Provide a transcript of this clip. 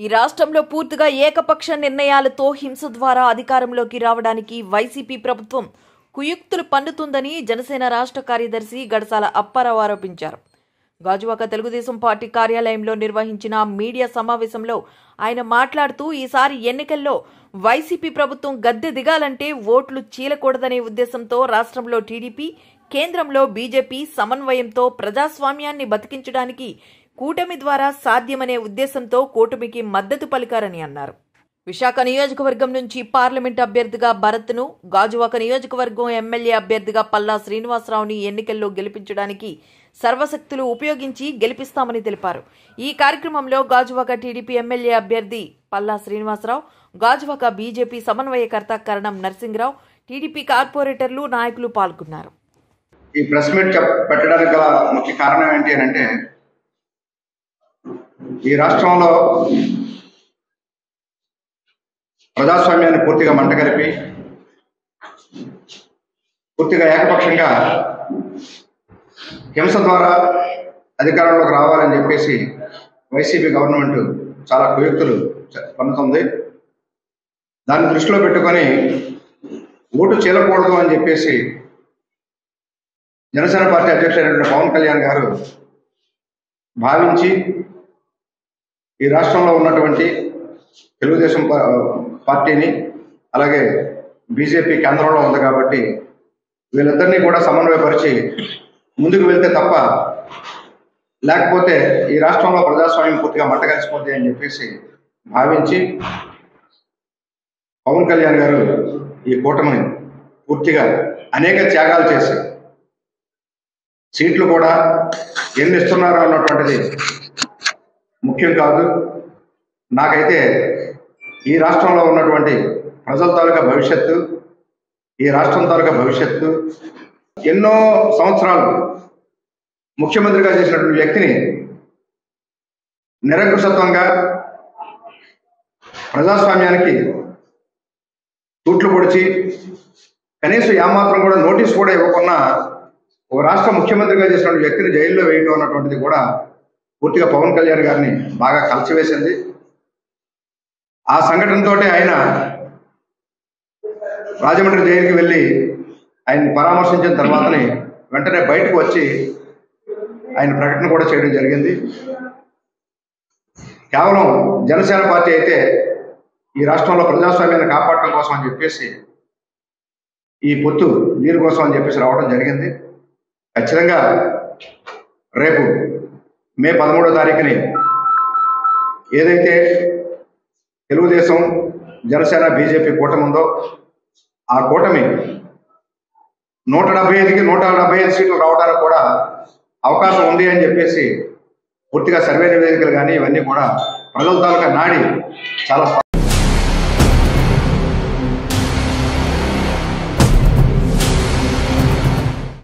ఈ రాష్ట్రంలో పూర్తిగా ఏకపక్ష నిర్ణయాలతో హింస ద్వారా అధికారంలోకి రావడానికి వైసీపీ ప్రభుత్వం కుయుక్తులు పన్నుతుందని జనసేన రాష్ట్ర కార్యదర్శి గడసాల అప్పారావు ఆరోపించారు. గాజువాక తెలుగుదేశం పార్టీ కార్యాలయంలో నిర్వహించిన మీడియా సమావేశంలో ఆయన మాట్లాడుతూ ఈసారి ఎన్నికల్లో వైసీపీ ప్రభుత్వం గద్దె దిగాలంటే ఓట్లు చీలకూడదనే ఉద్దేశంతో రాష్ట్రంలో టీడీపీ, కేంద్రంలో బీజేపీ సమన్వయంతో ప్రజాస్వామ్యాన్ని బతికించడానికి కూటమి ద్వారా సాధ్యమనే ఉద్దేశంతో కూటమికి మద్దతు పలికారని అన్నారు. విశాఖ నియోజకవర్గం నుంచి పార్లమెంట్ అభ్యర్థిగా భరత్ను, గాజువాక నియోజకవర్గం ఎమ్మెల్యే అభ్యర్థిగా పల్లా శ్రీనివాసరావుని ఎన్నికల్లో గెలిపించడానికి సర్వశక్తులు ఉపయోగించి గెలిపిస్తామని తెలిపారు. ఈ కార్యక్రమంలో గాజువాక టీడీపీ ఎమ్మెల్యే అభ్యర్థి పల్లా శ్రీనివాసరావు, గాజువాక బీజేపీ సమన్వయకర్త కరణం నరసింగరావు, టీడీపీ కార్పొరేటర్లు, నాయకులు పాల్గొన్నారు. ఈ ప్రెస్ మీట్ పెట్టడానికి గల ముఖ్య కారణం ఏంటి అని అంటే, ఈ రాష్ట్రంలో ప్రజాస్వామ్యాన్ని పూర్తిగా మంటగలిపి పూర్తిగా ఏకపక్షంగా హింస ద్వారా అధికారంలోకి రావాలని చెప్పేసి వైసీపీ గవర్నమెంట్ చాలా కుయుక్తులు పన్నుతుంది. దాన్ని దృష్టిలో పెట్టుకొని ఓటు చీలకూడదు అని చెప్పేసి జనసేన పార్టీ అధ్యక్షుడైనటువంటి పవన్ కళ్యాణ్ గారు భావించి ఈ రాష్ట్రంలో ఉన్నటువంటి తెలుగుదేశం పార్టీని, అలాగే బీజేపీ కేంద్రంలో ఉంది కాబట్టి వీళ్ళిద్దరినీ కూడా సమన్వయపరిచి ముందుకు వెళ్తే తప్ప లేకపోతే ఈ రాష్ట్రంలో ప్రజాస్వామ్యం పూర్తిగా మంటగలిసిపోద్ది అని చెప్పేసి భావించి పవన్ కళ్యాణ్ గారు ఈ కూటమిని పూర్తిగా అనేక త్యాగాలు చేసి సీట్లు కూడా ఎన్ని ఇస్తున్నారో అన్నటువంటిది ముఖ్యం కాదు. నాకైతే ఈ రాష్ట్రంలో ఉన్నటువంటి ప్రజల తాలూకా భవిష్యత్తు, ఈ రాష్ట్రం తాలూకా భవిష్యత్తు, ఎన్నో సంవత్సరాలు ముఖ్యమంత్రిగా చేసినటువంటి వ్యక్తిని నిరంకుశత్వంగా ప్రజాస్వామ్యానికి తూట్లు పొడిచి కనీసం ఏమాత్రం కూడా నోటీస్ కూడా ఇవ్వకుండా ఒక రాష్ట్ర ముఖ్యమంత్రిగా చేసినటువంటి వ్యక్తిని జైల్లో వేయటం అన్నటువంటిది కూడా పూర్తిగా పవన్ కళ్యాణ్ గారిని బాగా కలిసివేసింది. ఆ సంఘటనతో ఆయన రాజమండ్రి జైలుకి వెళ్ళి ఆయన్ని పరామర్శించిన తర్వాతనే వెంటనే బయటకు వచ్చి ఆయన ప్రకటన కూడా చేయడం జరిగింది. కేవలం జనసేన పార్టీ అయితే ఈ రాష్ట్రంలో ప్రజాస్వామ్యాన్ని కాపాడటం కోసం అని చెప్పేసి ఈ పొత్తు దీనికోసం అని చెప్పేసి రావడం జరిగింది. ఖచ్చితంగా రేపు మే 13వ తారీఖుని ఏదైతే తెలుగుదేశం, జనసేన, బీజేపీ కూటమి ఉందో ఆ కూటమి 175కి 175 సీట్లు రావడానికి కూడా అవకాశం ఉంది అని చెప్పేసి పూర్తిగా సర్వే నివేదికలు కానీ ఇవన్నీ కూడా ప్రజల తాలూకా నాడి చాలా